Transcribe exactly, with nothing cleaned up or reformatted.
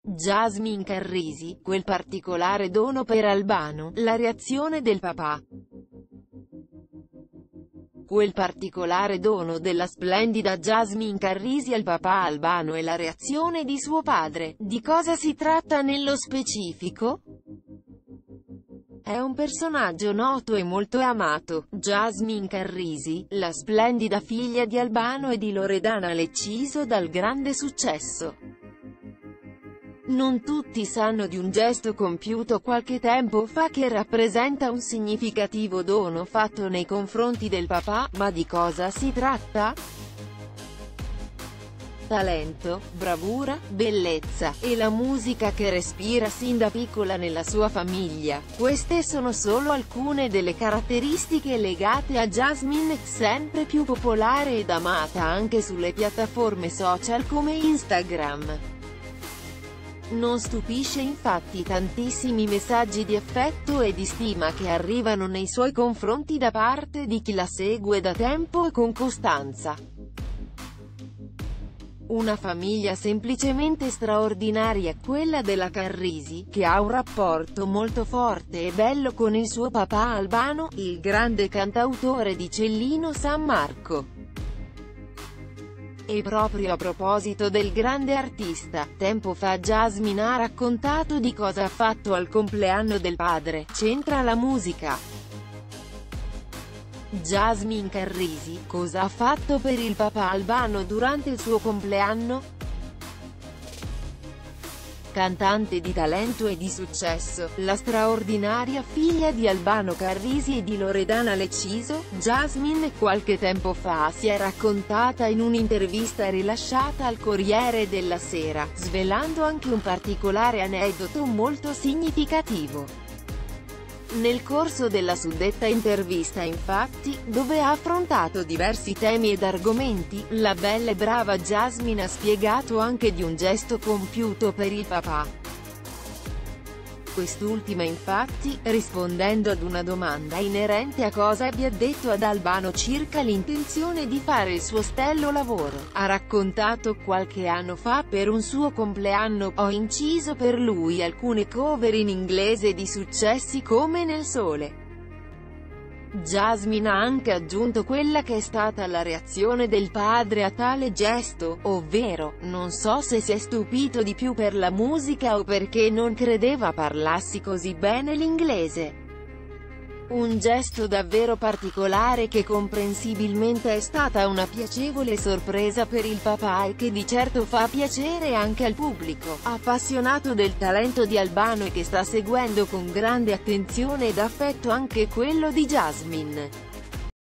Jasmine Carrisi, quel particolare dono per Albano, la reazione del papà. Quel particolare dono della splendida Jasmine Carrisi al papà Albano e la reazione di suo padre. Di cosa si tratta nello specifico? È un personaggio noto e molto amato, Jasmine Carrisi, la splendida figlia di Albano e di Loredana Lecciso dal grande successo. Non tutti sanno di un gesto compiuto qualche tempo fa che rappresenta un significativo dono fatto nei confronti del papà, ma di cosa si tratta? Talento, bravura, bellezza, e la musica che respira sin da piccola nella sua famiglia. Queste sono solo alcune delle caratteristiche legate a Jasmine, sempre più popolare ed amata anche sulle piattaforme social come Instagram. Non stupisce infatti tantissimi messaggi di affetto e di stima che arrivano nei suoi confronti da parte di chi la segue da tempo e con costanza. Una famiglia semplicemente straordinaria, quella della Carrisi, che ha un rapporto molto forte e bello con il suo papà Albano, il grande cantautore di Cellino San Marco. E proprio a proposito del grande artista, tempo fa Jasmine ha raccontato di cosa ha fatto al compleanno del padre. C'entra la musica. Jasmine Carrisi, cosa ha fatto per il papà Albano durante il suo compleanno? Cantante di talento e di successo, la straordinaria figlia di Albano Carrisi e di Loredana Lecciso, Jasmine qualche tempo fa si è raccontata in un'intervista rilasciata al Corriere della Sera, svelando anche un particolare aneddoto molto significativo. Nel corso della suddetta intervista infatti, dove ha affrontato diversi temi ed argomenti, la bella e brava Jasmine ha spiegato anche di un gesto compiuto per il papà. Quest'ultima infatti, rispondendo ad una domanda inerente a cosa abbia detto ad Albano circa l'intenzione di fare il suo stello lavoro, ha raccontato: qualche anno fa per un suo compleanno, ho inciso per lui alcune cover in inglese di successi come Nel Sole. Jasmine ha anche aggiunto quella che è stata la reazione del padre a tale gesto, ovvero, non so se si è stupito di più per la musica o perché non credeva parlassi così bene l'inglese. Un gesto davvero particolare che comprensibilmente è stata una piacevole sorpresa per il papà e che di certo fa piacere anche al pubblico, appassionato del talento di Albano e che sta seguendo con grande attenzione ed affetto anche quello di Jasmine.